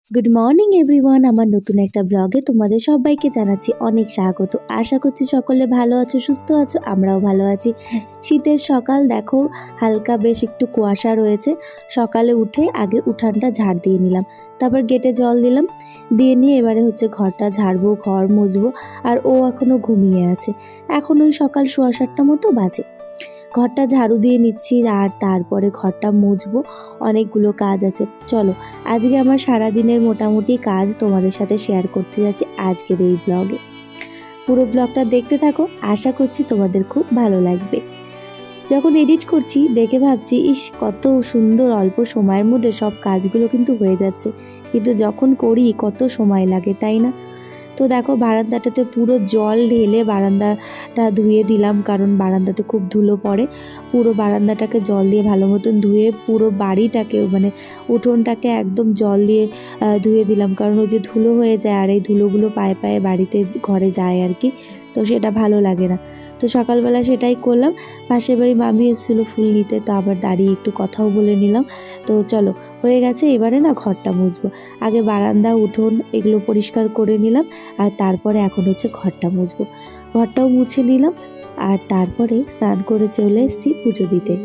Good morning everyone, আমার নতুন একটা ব্লগে তোমাদের সবাইকে জানাচ্ছি অনেক স্বাগত। আশা করছি সকলে ভালো আছো, সুস্থ আছো, আমরাও ভালো আছি। শীতের সকাল দেখো, হালকা বেশ একটু কুয়াশা রয়েছে। সকালে উঠে আগে উঠানটা ঝাড় দিয়ে নিলাম, তারপর গেটে জল দিলাম, দিয়ে নিয়ে এবারে হচ্ছে ঘরটা ঝাড়বো, ঘর মুছবো। আর ও এখনও ঘুমিয়ে আছে, এখন ওই সকাল 7:15 মতো বাজে। ঘরটা ঝাড়ু দিয়ে নিচ্ছি আর তারপরে ঘরটা মুছবো, অনেকগুলো কাজ আছে। চলো আজকে আমার সারাদিনের মোটামুটি কাজ তোমাদের সাথে শেয়ার করতে যাচ্ছি আজকের এই ব্লগে। পুরো ব্লগটা দেখতে থাকো, আশা করছি তোমাদের খুব ভালো লাগবে। যখন এডিট করছি দেখে ভাবছি, ইস কত সুন্দর, অল্প সময়ের মধ্যে সব কাজগুলো কিন্তু হয়ে যাচ্ছে, কিন্তু যখন করি কত সময় লাগে, তাই না? তো দেখো বারান্দাটাতে পুরো জল ঢেলে বারান্দাটা ধুয়ে দিলাম, কারণ বারান্দাতে খুব ধুলো পড়ে। পুরো বারান্দাটাকে জল দিয়ে ভালো মতন ধুয়ে পুরো বাড়িটাকে মানে উঠোনটাকে একদম জল দিয়ে ধুয়ে দিলাম, কারণ ওই যে ধুলো হয়ে যায় আর এই ধুলোগুলো পায়ে পায়ে বাড়িতে ঘরে যায় আর কি, তো সেটা ভালো লাগে না। তো সকালবেলা সেটাই করলাম। পাশের বাড়ি মামি এসেছিলো ফুল নিতে, তো আবার দাঁড়িয়ে একটু কথাও বলে নিলাম। তো চলো হয়ে গেছে, এবারে না ঘরটা মুছবো। আগে বারান্দা উঠোন এগুলো পরিষ্কার করে নিলাম, আর তারপরে এখন হচ্ছে ঘরটা মুছবো। ঘরটাও মুছে নিলাম আর তারপরে স্নান করে চলে এসেছি পুজো দিতে।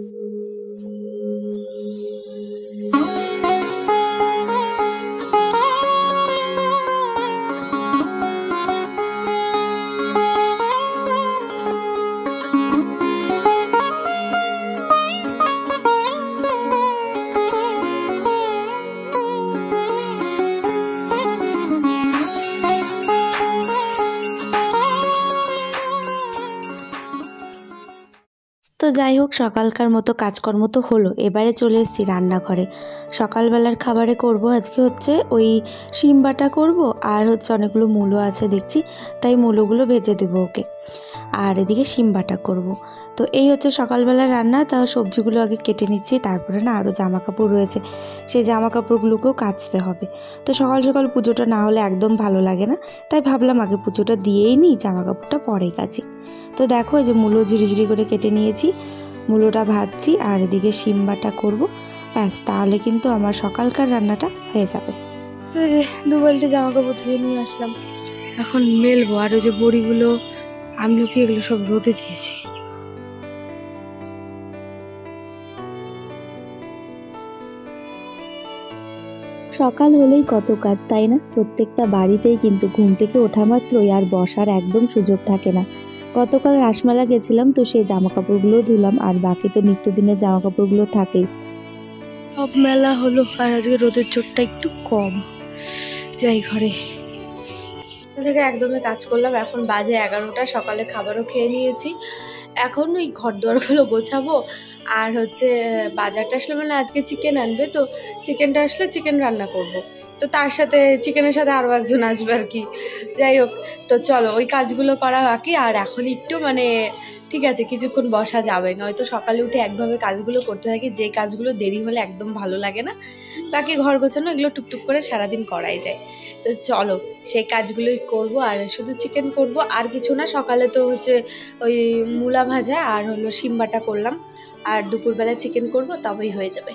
তো যাই হোক, সকালকার মতো কাজকর্ম তো হলো, এবারে চলে এসেছি রান্নাঘরে। সকালবেলার খাবারে করব আজকে হচ্ছে ওই শিম বাটা করব, আর হচ্ছে অনেকগুলো মূলো আছে দেখছি, তাই মূলোগুলো ভেজে দেবো ওকে, আর এদিকে শিম বাটা করব। তো এই হচ্ছে সকালবেলার রান্না। তাও সবজিগুলো আগে কেটে নিচ্ছি, তারপরে না আরও জামা কাপড় রয়েছে, সেই জামা কাপড়গুলোকেও কাচতে হবে। তো সকাল সকাল পুজোটা না হলে একদম ভালো লাগে না, তাই ভাবলাম আগে পুজোটা দিয়েই নিই, জামা কাপড়টা পরে কাচি। তো দেখো এই যে মূলো ঝিরিঝিরি করে কেটে নিয়েছি, মূলোটা ভাজছি আর এদিকে শিম বাটা করবো, ব্যাস তাহলে কিন্তু আমার সকালকার রান্নাটা হয়ে যাবে। তো এই যে 2 বালতি জামা কাপড় ধুয়ে নিয়ে আসলাম, এখন মেলবো। আর ওই যে বড়িগুলো, আমলকি, এগুলো সব রোদে দিয়েছি। সকাল হলেই কত কাজ, তাই না? প্রত্যেকটা বাড়িতেই কিন্তু ঘুম থেকে ওঠা মাত্রই আর বসার একদম সুযোগ থাকে না। গতকাল রাসমেলা গেছিলাম, তো সেই জামা কাপড়গুলো ধুলাম, আর বাকি তো নিত্যদিনের জামা কাপড়গুলো থাকেই। সব মেলা হলো, আর আজকে রোদের চোটটা একটু কম। যাই ঘরে থেকে একদমই কাজ করলাম, এখন বাজে 11টা, সকালে খাবারও খেয়ে নিয়েছি। এখন ওই ঘর দোয়ারগুলো গোছাবো, আর হচ্ছে বাজারটা আসলে মানে আজকে চিকেন আনবে, তো চিকেনটা আসলে চিকেন রান্না করব। তো তার সাথে চিকেনের সাথে আরও একজন আসবে আর কি। যাই হোক, তো চলো ওই কাজগুলো করা বাকি। আর এখন একটু মানে ঠিক আছে, কিছুক্ষণ বসা যাবে, নয়তো সকালে উঠে একভাবে কাজগুলো করতে থাকি, যে কাজগুলো দেরি হলে একদম ভালো লাগে না। বাকি ঘর গোছানো এগুলো টুকটুক করে সারাদিন করাই যায়। তো চলো সেই কাজগুলোই করব, আর শুধু চিকেন করব, আর কিছু না। সকালে তো হচ্ছে ওই মূলা ভাজা আর হলো শিম বাটা করলাম, আর দুপুরবেলা চিকেন করব, তবেই হয়ে যাবে।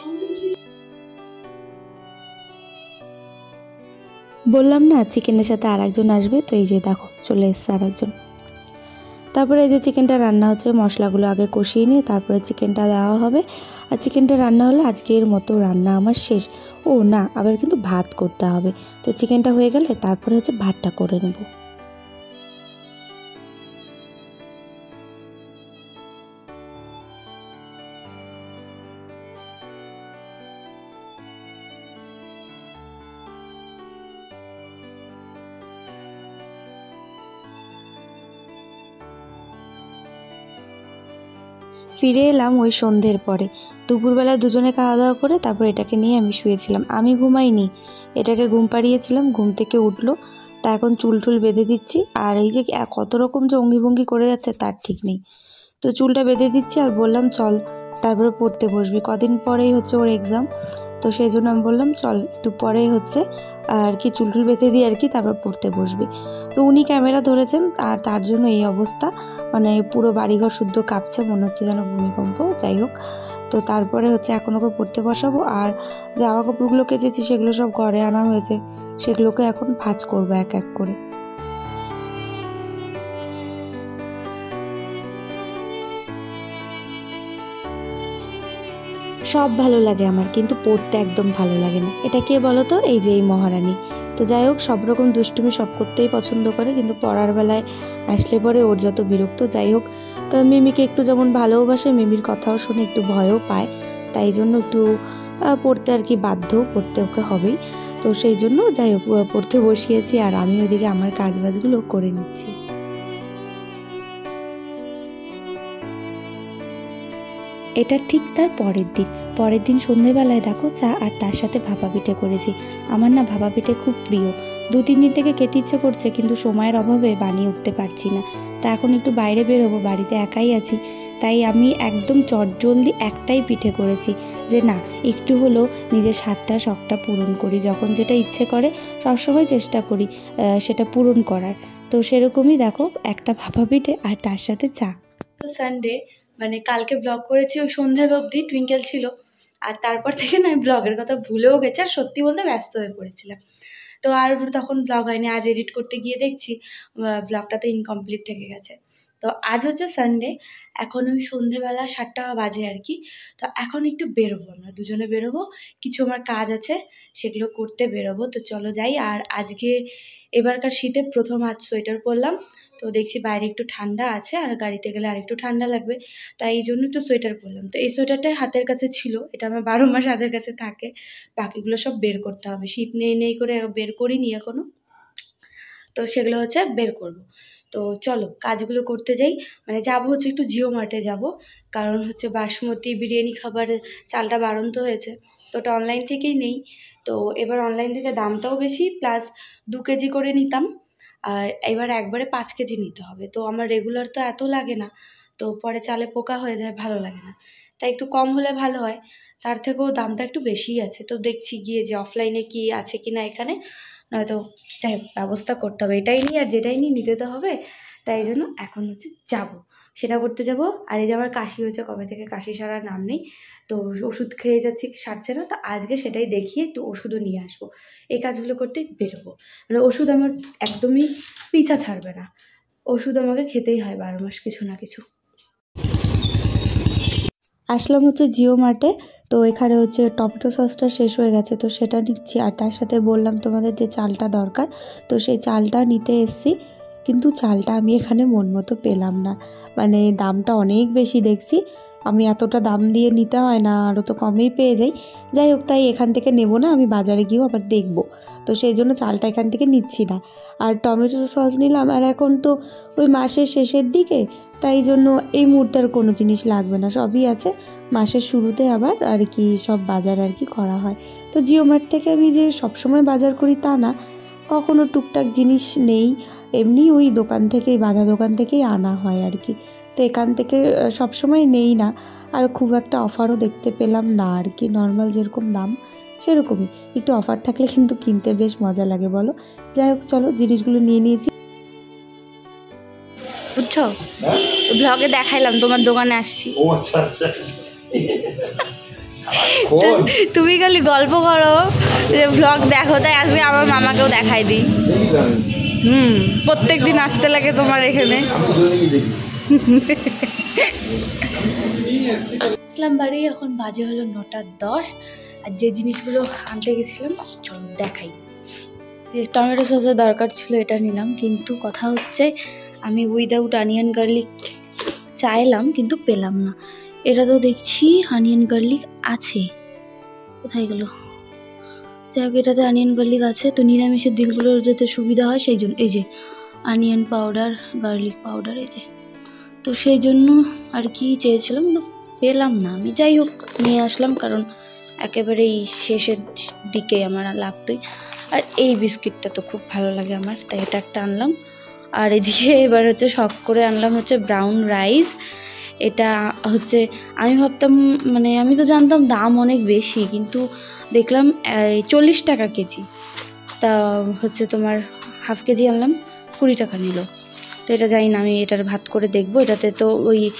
বললাম না চিকেনের সাথে আর একজন আসবে, তো এই যে দেখো চলে এসছে আর একজন। তারপরে এই যে চিকেনটা রান্না হচ্ছে, মশলাগুলো আগে কষিয়ে নিয়ে তারপরে চিকেনটা দেওয়া হবে। আর চিকেনটা রান্না হলে আজকের মতো রান্না আমার শেষ। ও না, আবার কিন্তু ভাত করতে হবে। তো চিকেনটা হয়ে গেলে তারপরে হচ্ছে ভাতটা করে নেব। ফিরে এলাম ওই সন্ধ্যের পরে। দুপুরবেলা দুজনে খাওয়া দাওয়া করে তারপর এটাকে নিয়ে আমি শুয়েছিলাম। আমি ঘুমাইনি, এটাকে ঘুম পাড়িয়েছিলাম, ঘুম থেকে উঠলো। তা এখন চুল টুল বেঁধে দিচ্ছি, আর এই যে কত রকম যে অঙ্গি ভঙ্গি করে যাচ্ছে তার ঠিক নেই। তো চুলটা বেঁধে দিচ্ছি আর বললাম চল তারপরে পড়তে বসবি, কদিন পরেই হচ্ছে ওর এক্সাম। তো সেই জন্য আমি বললাম চল একটু পরেই হচ্ছে আর কি চুল টুল বেঁধে দিই আর কি, তারপর পড়তে বসবি। তো উনি ক্যামেরা ধরেছেন, আর তার জন্য এই অবস্থা, মানে পুরো বাড়িঘর শুদ্ধ কাঁপছে, মনে হচ্ছে যেন ভূমিকম্প। যাই হোক, তো তারপরে হচ্ছে এখন ওকে পড়তে বসাবো। আর জামা কাপড়গুলো কেচেছি সেগুলো সব ঘরে আনা হয়েছে, সেগুলোকে এখন ভাঁজ করবো এক এক করে। সব ভালো লাগে আমার, কিন্তু পড়তে একদম ভালো লাগে না। এটা কে বলো তো? এই যে এই মহারানী। তো যাই হোক, সব রকম দুষ্টুমি সব করতেই পছন্দ করে, কিন্তু পড়ার বেলায় আসলে পরে ওর যত বিরক্ত। যাই হোক, তো মিমিকে একটু যেমন ভালোবাসে, মিমির কথাও শুনে একটু ভয়ও পায়, তাই জন্য একটু পড়তে আর কি বাধ্য, পড়তে ওকে হবেই। তো সেই জন্য যাই হোক পড়তে বসিয়েছি, আর আমি ওইদিকে আমার কাজবাজগুলো করে নিচ্ছি। এটা ঠিক তার পরের দিন সন্ধেবেলায় দেখো চা আর তার সাথে ভাপা পিঠে করেছি। আমার না ভাপা পিঠে খুব প্রিয়, 2-3 দিন থেকে খেতে ইচ্ছে করছে, কিন্তু সময়ের অভাবে বানিয়ে উঠতে পারছি না। তা এখন একটু বাইরে বেরোবো, বাড়িতে একাই আছি, তাই আমি একদম চটজলদি একটাই পিঠে করেছি, যে না একটু হলেও নিজের স্বাদটা শখটা পূরণ করি। যখন যেটা ইচ্ছে করে সবসময় চেষ্টা করি সেটা পূরণ করার। তো সেরকমই দেখো একটা ভাপা পিঠে আর তার সাথে চা। তো সানডে মানে কালকে ব্লগ করেছি ওই সন্ধ্যা অবধি, টুইঙ্কেল ছিল, আর তারপর থেকে না ব্লগের কথা ভুলেও গেছে, আর সত্যি বলতে ব্যস্ত হয়ে পড়েছিলাম। তো আর তখন ব্লগ হয়নি। আজ এডিট করতে গিয়ে দেখছি ব্লগটা তো ইনকমপ্লিট থেকে গেছে। তো আজ হচ্ছে সানডে, এখন ওই সন্ধেবেলা 7টা বাজে আর কি। তো এখন একটু বেরোবো, আমরা দুজনে বেরোবো, কিছু আমার কাজ আছে সেগুলো করতে বেরোবো। তো চলো যাই। আর আজকে এবারকার শীতে প্রথম আজ সোয়েটার পরলাম, তো দেখছি বাইরে একটু ঠান্ডা আছে, আর গাড়িতে গেলে আর একটু ঠান্ডা লাগবে, তাই এই জন্য একটু সোয়েটার পরলাম। তো এই সোয়েটারটাই হাতের কাছে ছিল, এটা আমার 12 মাস হাতের কাছে থাকে, বাকিগুলো সব বের করতে হবে। শীত নেই করে বের করিনি এখনো, তো সেগুলো হচ্ছে বের করব। তো চলো কাজগুলো করতে যাই। মানে যাবো হচ্ছে একটু জিও মার্টে যাব, কারণ হচ্ছে বাসমতি বিরিয়ানি খাবার চালটা বাড়ন্ত হয়েছে, তো ওটা অনলাইন থেকেই নেই। তো এবার অনলাইন থেকে দামটাও বেশি, প্লাস 2 কেজি করে নিতাম, আর এবার একবারে 5 কেজি নিতে হবে। তো আমার রেগুলার তো এত লাগে না, তো পরে চালে পোকা হয়ে যায়, ভালো লাগে না, তাই একটু কম হলে ভালো হয়। তার থেকেও দামটা একটু বেশিই আছে, তো দেখছি গিয়ে যে অফলাইনে কি আছে কি না এখানে, নয়তো যাই হোক ব্যবস্থা করতে হবে। এটাই নিই আর যেটাই নিই নিতে তো হবে, তাই জন্য এখন হচ্ছে যাব, সেটা করতে যাব। আর এই যে আমার কাশি হয়েছে কবে থেকে, কাশি সারার নাম নেই, তো ওষুধ খেয়ে যাচ্ছি সারছে না, তো আজকে সেটাই দেখিয়ে একটু ওষুধও নিয়ে আসবো। এই কাজগুলো করতে বেরোবো, মানে ওষুধ আমার একদমই পিছা ছাড়বে না, ওষুধ আমাকে খেতেই হয় 12 মাস কিছু না কিছু। আসলাম হচ্ছে জিও মার্টে, তো এখানে হচ্ছে টমেটো সসটা শেষ হয়ে গেছে, তো সেটা নিচ্ছি। আর তার সাথে বললাম তোমাদের যে চালটা দরকার, তো সেই চালটা নিতে এসেছি, কিন্তু চালটা আমি এখানে মন মতো পেলাম না, মানে দামটা অনেক বেশি দেখছি। আমি এতটা দাম দিয়ে নিতে হয় না, আরও তো কমেই পেয়ে যাই। যাই হোক, তাই এখান থেকে নেব না, আমি বাজারে গিয়েও আবার দেখব, তো সেই জন্য চালটা এখান থেকে নিচ্ছি না। আর টমেটো সস নিলাম, আর এখন তো ওই মাসের শেষের দিকে, তাই জন্য এই মুহূর্তে আর কোনো জিনিস লাগবে না, সবই আছে। মাসের শুরুতে আবার আর কি সব বাজার আর কি করা হয়। তো জিও মার্ট থেকে আমি যে সবসময় বাজার করি তা না, কখনো টুকটাক জিনিস নেই, এমনি ওই দোকান থেকেই, বাঁধা দোকান থেকেই আনা হয় আর কি। তো এখান থেকে সবসময় নেই না, আর খুব একটা অফারও দেখতে পেলাম না আর কি, নর্মাল যেরকম দাম সেরকমই, একটু অফার থাকলে কিন্তু কিনতে বেশ মজা লাগে বলো। যাই হোক চলো, জিনিসগুলো নিয়ে নিয়েছি, বুঝছো, ব্লগে দেখাইলাম তোমার দোকানে আসছি। ও আচ্ছা আচ্ছা তুমি খালি গল্প করো যে ব্লগ দেখো, তাই আজকে আমার মামাকেও দেখাই দিই। প্রত্যেকদিন আসতে লাগে তোমার এখানে। আসলাম বাড়ি, এখন বাজে হলো 9:10, আর যে জিনিসগুলো আনতে গেছিলাম চলো দেখাই। টমেটো সসের দরকার ছিল, এটা নিলাম, কিন্তু কথা হচ্ছে আমি উইদাউট অনিয়ন গার্লিক চাইলাম কিন্তু পেলাম না। এটা তো দেখছি অনিয়ন গার্লিক আছে, কোথায় গেল? যাই হোক, এটাতে অনিয়ন গার্লিক আছে, তো নিরামিষের দিনগুলোর যাতে সুবিধা হয় সেই জন্য এই যে অনিয়ন পাউডার, গার্লিক পাউডার, এই যে, তো সেই জন্য আর কি চেয়েছিলাম, কিন্তু পেলাম না আমি। যাই হোক নিয়ে আসলাম, কারণ একেবারেই শেষের দিকে আমার লাগতোই। আর এই বিস্কিটটা তো খুব ভালো লাগে আমার, তাই এটা একটা আনলাম। আর এদিকে এবার হচ্ছে শখ করে আনলাম হচ্ছে ব্রাউন রাইস। এটা হচ্ছে আমি ভাবতাম, মানে আমি তো জানতাম দাম অনেক বেশি, কিন্তু দেখলাম 40 টাকা কেজি, তা হচ্ছে তোমার হাফ কেজি আনলাম 20 টাকা নিল। তো এটা জানি না, আমি এটার ভাত করে দেখবো। এটাতে তো ওই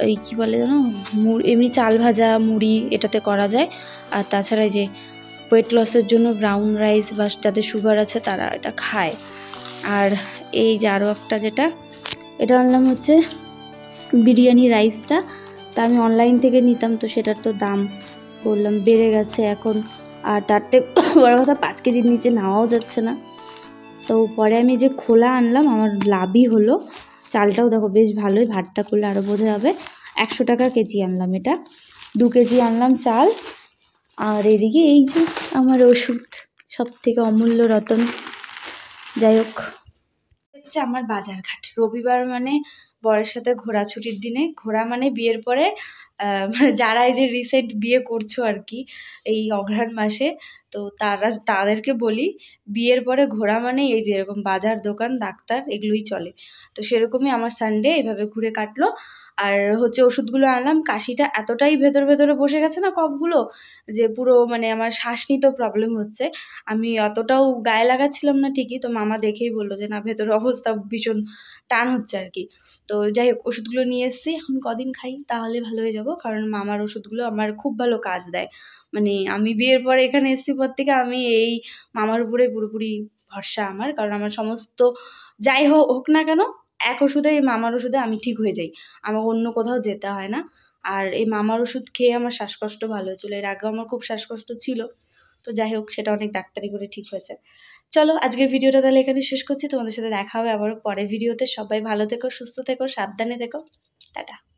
এই কী বলে জানো, এমনি চাল ভাজা মুড়ি এটাতে করা যায়। আর তাছাড়া এই যে ওয়েট লসের জন্য ব্রাউন রাইস বা যাদের সুগার আছে তারা এটা খায়। আর এই যে আরও একটা যেটা এটা আনলাম হচ্ছে বিরিয়ানি রাইসটা। তা আমি অনলাইন থেকে নিতাম, তো সেটার তো দাম বললাম বেড়ে গেছে এখন, আর তার থেকে বড় কথা 5 কেজির নিচে নেওয়াও যাচ্ছে না। তো পরে আমি যে খোলা আনলাম, আমার লাভই হলো। চালটাও দেখো বেশ ভালোই, ভাতটা করলে আরও বোঝা যাবে। 100 টাকা কেজি আনলাম এটা, 2 কেজি আনলাম চাল। আর এদিকে এই যে আমার ওষুধ, সব থেকে অমূল্য রতন। যাই হোক, হচ্ছে আমার বাজারঘাট। রবিবার মানে বরের সাথে ঘোরা ছুটির দিনে, ঘোরা মানে বিয়ের পরে মানে যারা এই যে রিসেন্ট বিয়ে করছো আর কি এই অঘ্রাণ মাসে, তো তাদেরকে বলি বিয়ের পরে ঘোরা মানে এই যে এরকম বাজার দোকান ডাক্তার এগুলোই চলে। তো সেরকমই আমার সানডে এভাবে ঘুরে কাটলো। আর হচ্ছে ওষুধগুলো আনলাম, কাশিটা এতটাই ভেতরে বসে গেছে না কফগুলো, যে পুরো মানে আমার শ্বাস নিতেও প্রবলেম হচ্ছে। আমি অতটাও গায়ে লাগাচ্ছিলাম না ঠিকই, তো মামা দেখেই বললো যে না ভেতরে অবস্থা ভীষণ টান হচ্ছে আর কি। তো যাই হোক, ওষুধগুলো নিয়ে এসেছি, এখন কদিন খাই তাহলে ভালো হয়ে যাব, কারণ মামার ওষুধগুলো আমার খুব ভালো কাজ দেয়। মানে আমি বিয়ের পরে এখানে এসেছি পর থেকে আমি এই মামার উপরে পুরোপুরি ভরসা আমার, কারণ আমার সমস্ত যাই হোক না কেন এক ওষুধে, এই মামার ওষুধে আমি ঠিক হয়ে যাই, আমার অন্য কোথাও যেতে হয় না। আর এই মামার ওষুধ খেয়ে আমার শ্বাসকষ্ট ভালো হয়েছিল, এর আগেও আমার খুব শ্বাসকষ্ট ছিল। তো যাই হোক, সেটা অনেক ডাক্তারি করে ঠিক হয়েছে। চলো আজকের ভিডিওটা তাহলে এখানে শেষ করছি, তোমাদের সাথে দেখা হবে আবারও পরে ভিডিওতে। সবাই ভালো থেকো, সুস্থ থেকো, সাবধানে থেকো, টাটা।